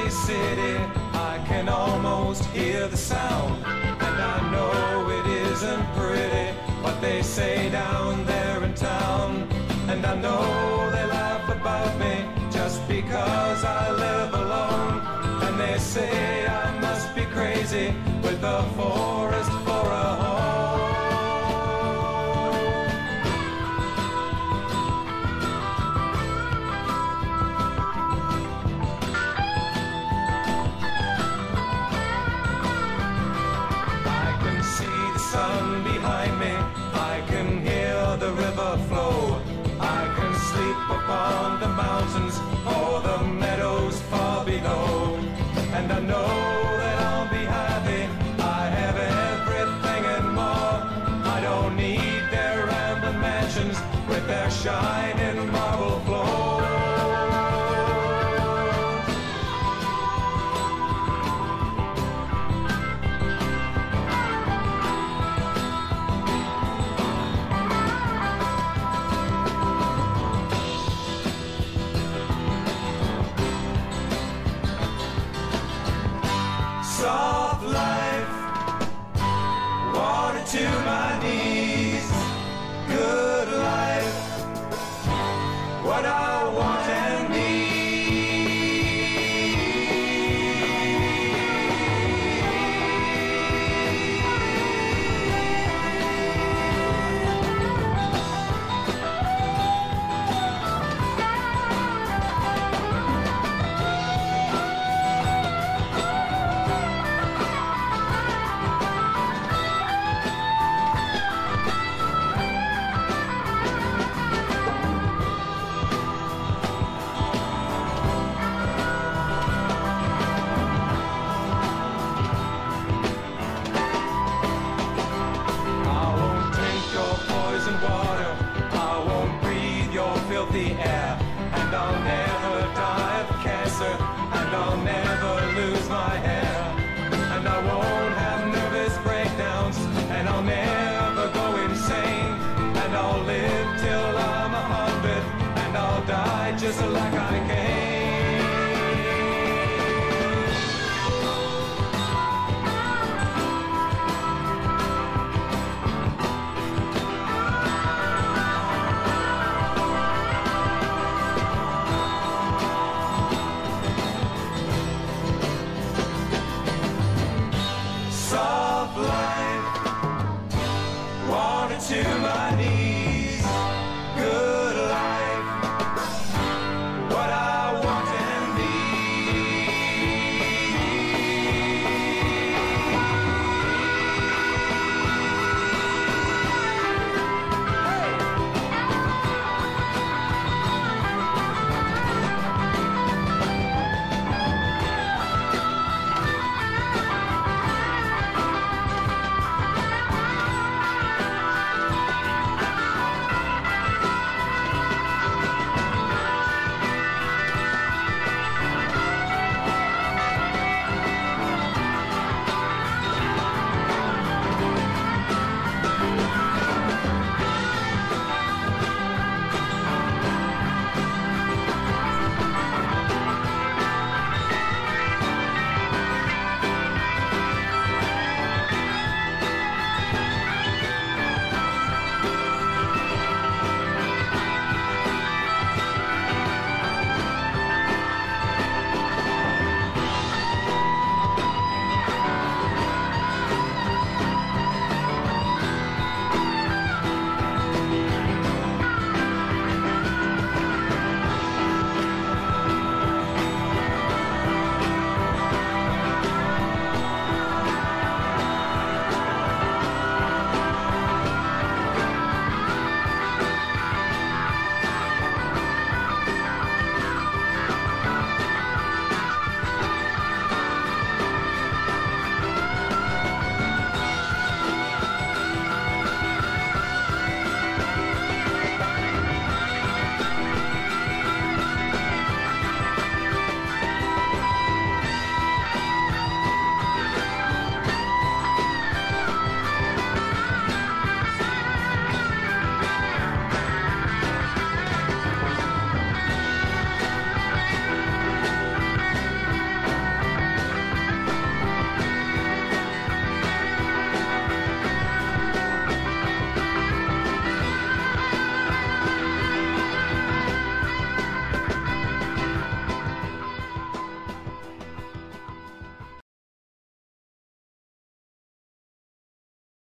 Jersey City, I can almost hear the sound. And I know it isn't pretty what they say down there in town. And I know they laugh about me just because I live alone. And they say I must be crazy with the forest for a home. I can see the sun behind me, I can hear the river flow. I can sleep upon the mountains or the meadows far below. And I know that I'll be happy, I have everything and more. I don't need their rambling mansions with their shining marble floors. Soft life, water to my knees. Good life, what I want and need. The air, and I'll never die of cancer, and I'll never lose my hair, and I won't have nervous breakdowns, and I'll never go insane, and I'll live till I'm 100, and I'll die just like I came. To my